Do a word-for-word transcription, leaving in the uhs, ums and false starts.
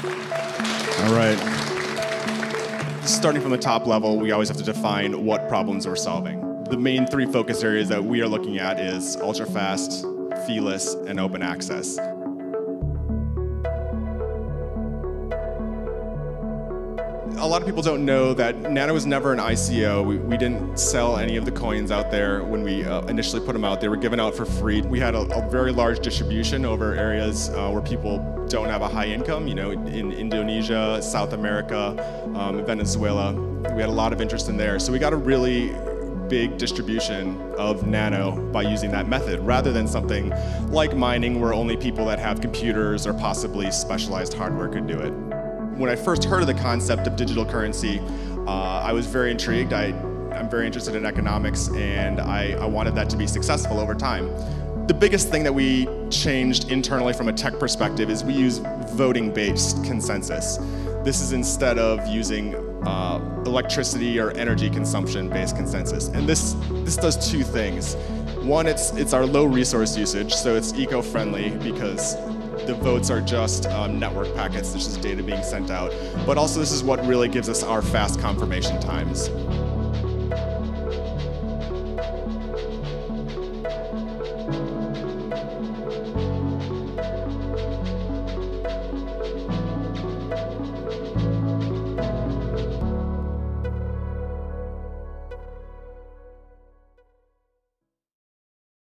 All right. Starting from the top level, we always have to define what problems we're solving. The main three focus areas that we are looking at is ultra-fast, feeless, and open access. A lot of people don't know that Nano was never an I C O. We, we didn't sell any of the coins out there when we uh, initially put them out. They were given out for free. We had a, a very large distribution over areas uh, where people don't have a high income, you know, in Indonesia, South America, um, Venezuela. We had a lot of interest in there. So we got a really big distribution of Nano by using that method, rather than something like mining where only people that have computers or possibly specialized hardware could do it. When I first heard of the concept of digital currency, uh, I was very intrigued. I, I'm very interested in economics, and I, I wanted that to be successful over time. The biggest thing that we changed internally from a tech perspective is we use voting-based consensus. This is instead of using uh, electricity or energy consumption-based consensus. And this, this does two things. One, it's, it's our low resource usage, so it's eco-friendly because the votes are just um, network packets, there's just data being sent out. But also this is what really gives us our fast confirmation times.